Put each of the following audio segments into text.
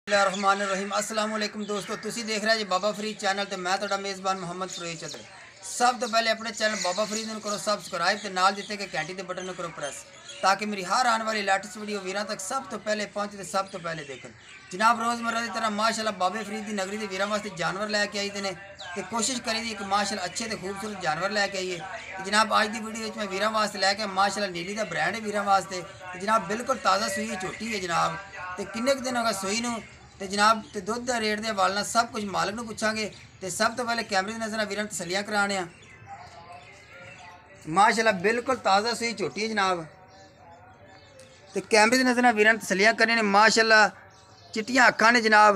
रहमान अस्सलाम वालेकुम दोस्तों, तुसी देख रहे जी बाबा फरीद चैनल ते मैं तुहाडा मेज़बान मोहम्मद फरीद चदर। सब तो पहले अपने चैनल बाबा फरीद नूं करो सब्सक्राइब ते नाल दिते गए घंटी के बटन नूं करो प्रेस, ताकि मेरी हर आने वाली लेटेस्ट वीडियो वीरां तक सब तो पहले पहुंचे ते सब तो पहले देखन। जनाब रोज़मर्रा की तरह माशाल्लाह बाबे फरीद की नगरी के वीरां वास्ते जानवर लैके आई ने ते कोशिश करी दी कि माशाल्लाह अच्छे ते खूबसूरत जानवर लैके आइए। जनाब अज की वीडियो मैं वीरां वास्ते लैके माशाल्लाह नीली का ब्रांड है वीरां वास्ते। जनाब बिल्कुल ताज़ा सूई झोटी है जनाब, तो किन्ने दिन होगा सूई नूं ते जनाब ते दुध का रेट के हवाले नाल सब कुछ मालक नूं पुछांगे। ते सब तो पहले कैमरे की नज़र वीरां तसलियां कराने आ। माशाल्लाह बिल्कुल ताज़ा सूई झोटी है जनाब, तो कैमरे की नज़र वीरां तसलियां करने ने। माशाल्लाह चिट्टियां अखां ने जनाब,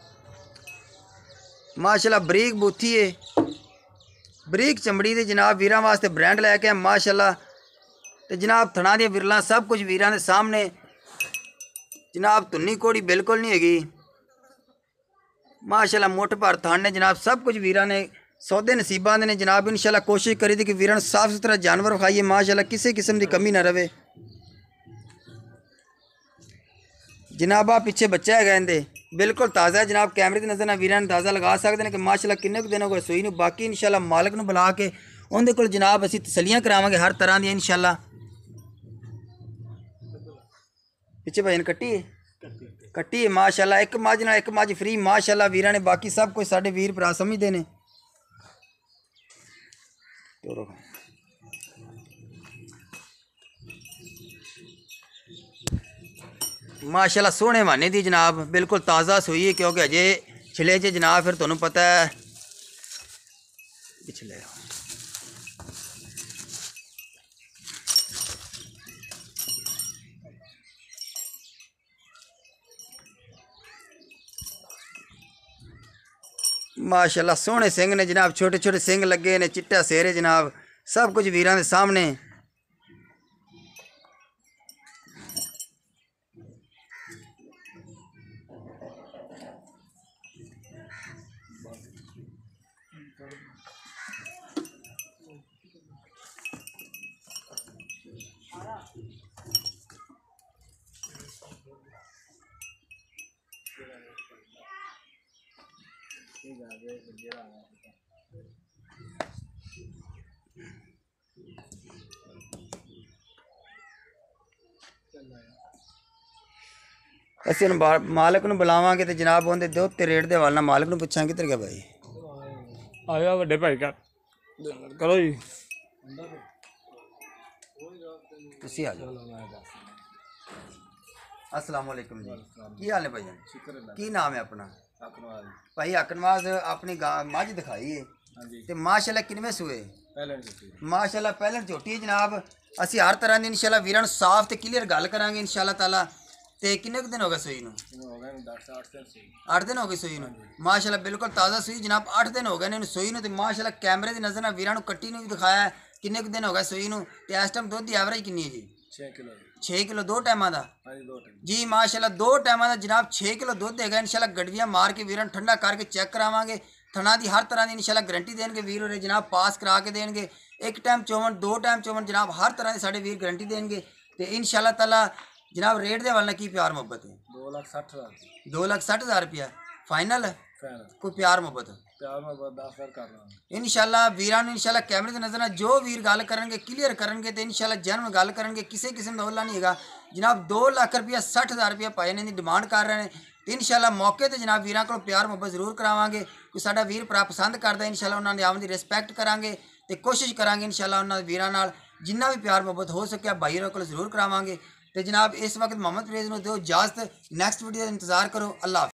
माशाल्लाह बरीक बूथी है, बरीक चमड़ी दे जनाब वीरां वास्ते ब्रांड लैके आए माशाल्लाह। तो जनाब थणा दी विरलां सब कुछ वीरां दे सामने। जनाब धुन्नी घोड़ी बिल्कुल नहीं हैगी माशाल्लाह, मुठ भर थन ने जनाब, सब कुछ वीरां ने सौदे नसीबां दे ने जनाब। इंशाल्लाह कोशिश करी थी कि वीरां साफ सुथरा जानवर खाइए माशाल्लाह, किसी किस्म की कमी ना रहे जनाब। आप पिछे बच्चा है इनके बिल्कुल ताज़ा है जनाब, कैमरे की नज़र वीरां अंदाज़ा लगा सकते हैं कि माशाल्लाह किन्ने दिन हो गए सूई नूं। बाकी इंशाल्लाह मालक नूं बुला के उहदे कोल जनाब असीं तसलियां करावांगे हर तरह दी इंशाल्लाह। पिछे भजन कट्टी है कट्टी है माशाल्लाह, एक मझ नाल एक मझ फ्री माशाल्लाह वीरां ने। बाकी सब कुछ साडे वीर भरा समझते हैं। माशाल्लाह सोहने माने दी जनाब, बिल्कुल ताज़ा सूई है क्योंकि अजे छिले च जनाब, फिर तुहानूं पता है पिछले माशाल्लाह सोहने सिंह ने जनाब, छोटे छोटे सिंह लगे ने, चिट्टा सिर है जनाब, सब कुछ वीरां दे सामने। असीं मालक नूं बुलावांगे तो जनाब उहदे दुध ते रेट दे हवाले नाल मालक नूं पुछांगे। किधर गया भाई? आया वड्डे भाई का करो जी, तुसीं आ जाओ। अस्सलाम वालेकुम जी, की हाल है भाईजान? की नाम है अपना? भाई अकनवाज अपनी मझ दिखाई है ते माशाल्लाह किनवे सूए? माशाल्लाह पहले झोटी है जनाब। असी हर तरह की इंशाल्लाह वीरां नूं साफ ते क्लीयर गल करांगे इंशाल्लाह ताला। ते किन्ने दिन हो गए सूई नूं? 8 दिन हो गए सूई नूं माशाल्लाह, बिल्कुल ताज़ा सूई जनाब। 8 दिन हो गए ने सूई नूं ते माशाल्लाह कैमरे की नज़र नाल वीरां नूं कट्टी नूं भी दिखाया है किन्ने दिन हो गए सूई नूं। ते इस टाइम दुध की एवरेज कितनी है जी? 6 किलो 2 टाइमां दा जी माशाल्लाह, 2 टाइमां दा जनाब 6 किलो दुध देगा इंशाल्लाह। गड़वियाँ मार के वीरां ठंडा करके चेक करावांगे। थना की हर तरह की इंशाल्लाह गारंटी देंगे वीर होरे जनाब, पास करा के देंगे। 1 टाइम चोवन 2 टाइम चोवन जनाब, हर तरह के साडे वीर गारंटी देंगे। तो इंशाल्लाह ताला जनाब रेट के हवाले की प्यार मोहब्बत है? 2,60,000 रुपया फाइनल है। कोई प्यार मोहब्बत इंशाल्लाह वीरां नूं इंशाल्लाह कैमरे की नज़र जो वीर गल करनगे क्लीयर करनगे तो इंशाल्लाह जन्म गल करनगे, किसी किस्म का ओला नहीं है जनाब। 2,00,000 रुपया 60,000 रुपया पाए ने डिमांड कर रहे हैं। तो इंशाल्लाह मौके पर जनाब वीरां को प्यार मोहब्बत जरूर करावांगे। कोई साडा वीर भरा पसंद करता इंशाल्लाह उन्होंने आवन की रिस्पैक्ट करांगे तो कोशिश करांगे इंशाल्लाह उन्होंने वीरां नाल जिन्ना भी प्यार मोहब्बत हो सके भाई होरां कोल जरूर करावांगे। तो जनाब इस वक्त मोहम्मद फरीद नूं दो इजाजत, नैक्सट वीडियो का इंतजार करो। अल्लाह।